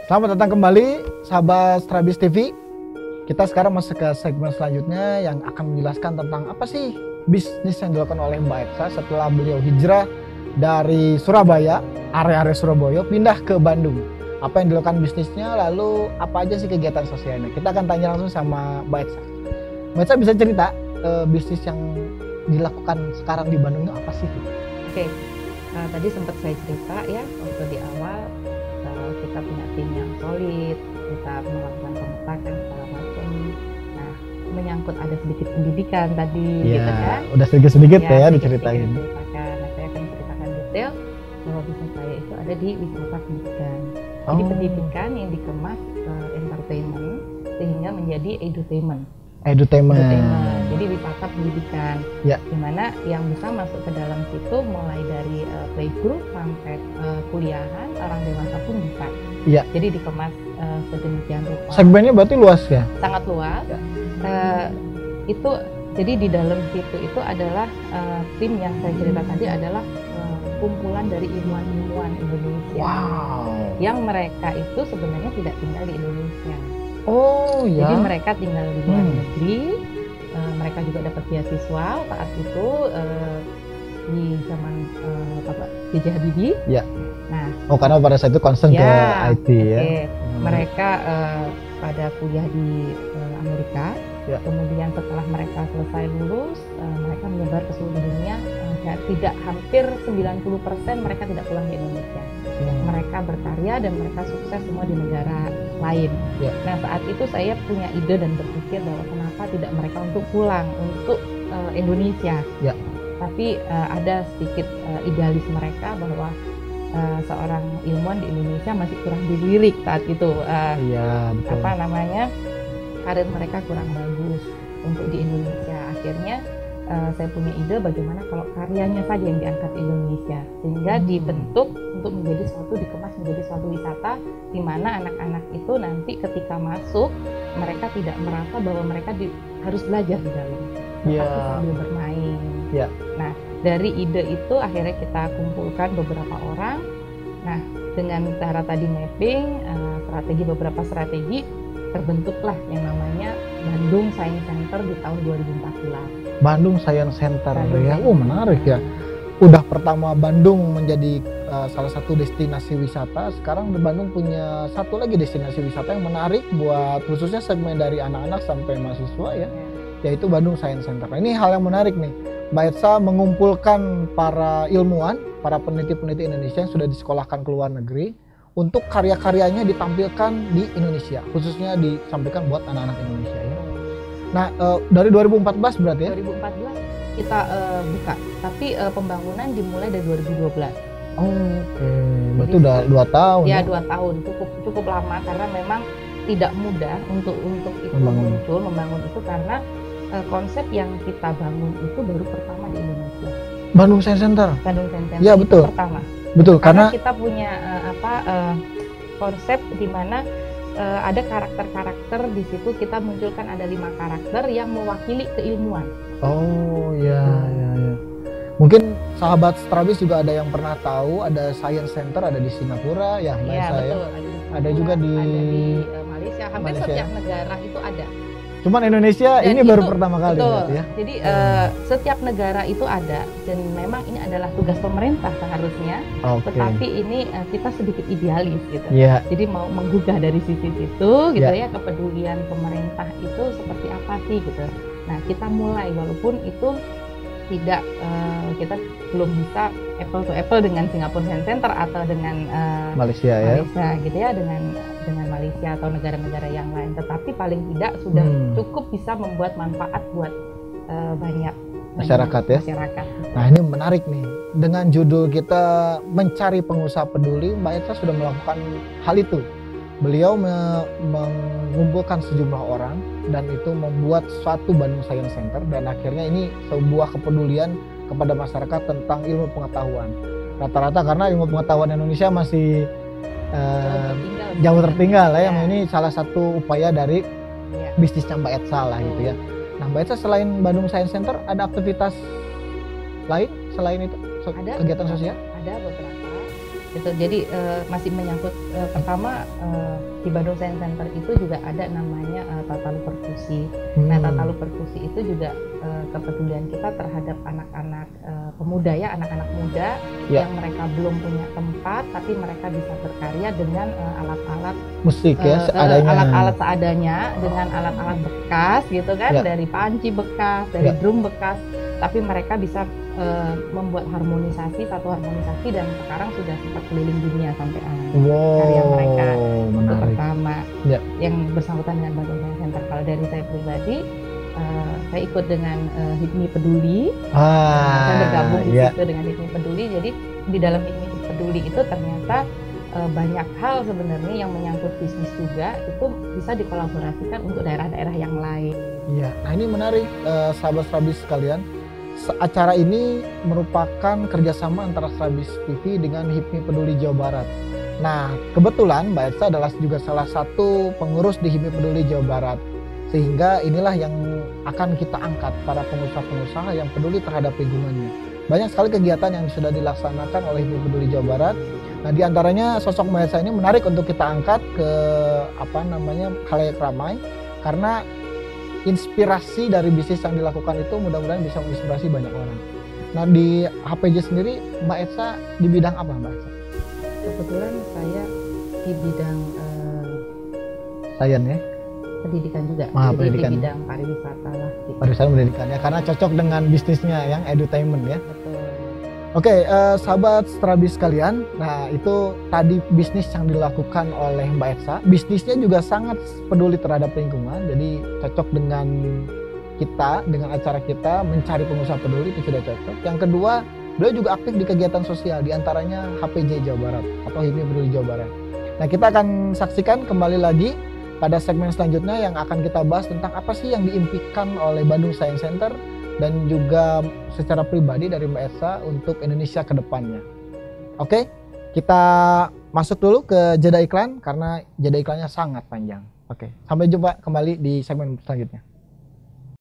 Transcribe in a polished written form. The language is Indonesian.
Selamat datang kembali sahabat Strabis TV. Kita sekarang masuk ke segmen selanjutnya yang akan menjelaskan tentang apa sih bisnis yang dilakukan oleh Mbak Etsa setelah beliau hijrah dari Surabaya, area-area Surabaya, pindah ke Bandung. Apa yang dilakukan bisnisnya, lalu apa aja sih kegiatan sosialnya. Kita akan tanya langsung sama Mbak Etsa. Mbak Etsa bisa cerita bisnis yang dilakukan sekarang di Bandung itu apa sih? Oke, tadi sempat saya cerita ya waktu di awal kita punya tim yang solid, kita melakukan pemetakan segala macam. Nah, menyangkut ada sedikit pendidikan tadi, gitu kan? Udah sedikit-sedikit ya diceritain. Nah, saya akan ceritakan detail bahwa bisnis saya itu ada di wisata pendidikan. Jadi pendidikan yang dikemas entertainment sehingga menjadi edutainment. Jadi wisata pendidikan, dimana yang bisa masuk ke dalam situ mulai dari playgroup sampai kuliahan, orang dewasa pun bisa. Jadi dikemas sedemikian rupa. Segmennya berarti luas ya? Sangat luas. Itu jadi di dalam situ itu adalah tim yang saya cerita tadi adalah kumpulan dari ilmuwan-ilmuwan Indonesia. Yang mereka itu sebenarnya tidak tinggal di Indonesia. Jadi mereka tinggal di luar negeri, mereka juga dapat beasiswa saat itu di zaman Bapak B.J. Habibie. Nah, karena pada saat itu concern ke IT ya. Mereka pada kuliah di Amerika. Kemudian setelah mereka selesai lulus, mereka menyebar ke seluruh dunia. Tidak hampir 90% mereka tidak pulang ke Indonesia. Mereka berkarya dan mereka sukses semua di negara lain. Nah, saat itu saya punya ide dan berpikir bahwa kenapa tidak mereka untuk pulang untuk Indonesia. Tapi ada sedikit idealis mereka bahwa seorang ilmuwan di Indonesia masih kurang dilirik saat itu. Karir mereka kurang bagus untuk di Indonesia. Akhirnya saya punya ide bagaimana kalau karyanya saja yang diangkat di Indonesia, sehingga dibentuk untuk menjadi suatu, dikemas menjadi suatu wisata di mana anak-anak itu nanti ketika masuk mereka tidak merasa bahwa mereka harus belajar di dalam, tapi sambil bermain. Nah, dari ide itu akhirnya kita kumpulkan beberapa orang. Nah, dengan cara tadi mapping beberapa strategi, terbentuklah yang namanya Bandung Science Center di tahun 2014. Bandung Science Center ya, menarik ya. Udah pertama Bandung menjadi salah satu destinasi wisata, sekarang di Bandung punya satu lagi destinasi wisata yang menarik buat khususnya segmen dari anak-anak sampai mahasiswa ya, yaitu Bandung Science Center. Nah, ini hal yang menarik nih, Mbak Etsa mengumpulkan para ilmuwan, para peneliti-peneliti Indonesia yang sudah disekolahkan ke luar negeri untuk karya-karyanya ditampilkan di Indonesia, khususnya disampaikan buat anak-anak Indonesia ya. Nah, dari 2014 berarti ya? 2014 kita buka, tapi pembangunan dimulai dari 2012. Berarti udah 2 tahun. Ya, 2 tahun, cukup lama karena memang tidak mudah untuk itu membangun itu karena konsep yang kita bangun itu baru pertama di Indonesia. Bandung Science Center. Ya, betul. Pertama. Betul, karena kita punya konsep di mana ada karakter-karakter di situ, kita munculkan ada 5 karakter yang mewakili keilmuan. Mungkin sahabat Strabis juga ada yang pernah tahu ada Science Center ada di Singapura ya, betul. Ada juga di Malaysia. Hampir setiap negara itu ada. Cuman Indonesia ini baru pertama kali ya. Jadi setiap negara itu ada dan memang ini adalah tugas pemerintah seharusnya. Tetapi ini kita sedikit idealis gitu. Jadi mau menggugah dari sisi situ gitu ya, kepedulian pemerintah itu seperti apa sih gitu. Nah, kita mulai walaupun itu tidak kita belum bisa apple to apple dengan Singapore Science Center atau dengan Malaysia gitu ya, dengan Malaysia atau negara-negara yang lain, tetapi paling tidak sudah cukup bisa membuat manfaat buat banyak masyarakat ya. Nah, ini menarik nih, dengan judul kita mencari pengusaha peduli, Mbak Etsa sudah melakukan hal itu. Beliau mengumpulkan sejumlah orang dan itu membuat suatu Bandung Science Center, dan akhirnya ini sebuah kepedulian kepada masyarakat tentang ilmu pengetahuan. Rata-rata karena ilmu pengetahuan Indonesia masih jauh tertinggal ya. Ini salah satu upaya dari bisnisnya Mbak Etsa lah gitu ya. Nah, Mbak Etsa selain Bandung Science Center ada aktivitas lain selain itu, kegiatan sosial? Ada beberapa. Itu jadi masih menyangkut pertama di Bandung Science Center itu juga ada namanya Tatalu Perkusi. Nah, Tatalu Perkusi itu juga kepedulian kita terhadap anak-anak pemuda ya, anak-anak muda yang mereka belum punya tempat tapi mereka bisa berkarya dengan alat-alat musik ya, seadanya. Alat-alat seadanya dengan alat-alat bekas gitu kan, dari panci bekas, dari drum bekas, tapi mereka bisa membuat satu harmonisasi dan sekarang sudah sempat keliling dunia sampai karya mereka. Itu pertama yang bersangkutan dengan Bandung Science Center. Kalau dari saya pribadi, saya ikut dengan HIPMI Peduli. Saya bergabung di situ dengan HIPMI Peduli. Jadi di dalam HIPMI Peduli itu ternyata banyak hal sebenarnya yang menyangkut bisnis juga itu bisa dikolaborasikan untuk daerah-daerah yang lain. Iya, nah ini menarik sahabat Strabis sekalian. Acara ini merupakan kerjasama antara Strabis TV dengan HIPMI Peduli Jawa Barat. Nah, kebetulan Mbak Elsa adalah juga salah satu pengurus di HIPMI Peduli Jawa Barat. Sehingga inilah yang akan kita angkat, para pengusaha-pengusaha yang peduli terhadap lingkungannya. Banyak sekali kegiatan yang sudah dilaksanakan oleh HIPMI Peduli Jawa Barat. Nah, diantaranya sosok Mbak Elsa ini menarik untuk kita angkat ke khalayak ramai, karena inspirasi dari bisnis yang dilakukan itu mudah-mudahan bisa menginspirasi banyak orang. Nah, di HPJ sendiri Mbak Elsa di bidang apa, Mbak Elsa? Kebetulan saya di bidang sains ya, pendidikan juga. Jadi pendidikan. Di bidang pariwisata lah. Gitu. Pariwisata pendidikan ya, karena cocok dengan bisnisnya yang edutainment ya. Betul. Oke, sahabat Strabis sekalian, nah itu tadi bisnis yang dilakukan oleh Mbak Elsa. Bisnisnya juga sangat peduli terhadap lingkungan, jadi cocok dengan kita, dengan acara kita mencari pengusaha peduli, itu sudah cocok. Yang kedua, beliau juga aktif di kegiatan sosial, diantaranya HPJ Jawa Barat atau HIPMI Peduli Jawa Barat. Nah, kita akan saksikan kembali lagi pada segmen selanjutnya yang akan kita bahas tentang apa sih yang diimpikan oleh Bandung Science Center dan juga secara pribadi dari Mbak Elsa untuk Indonesia ke depannya. Oke, kita masuk dulu ke jeda iklan karena jeda iklannya sangat panjang. Oke, sampai jumpa kembali di segmen selanjutnya.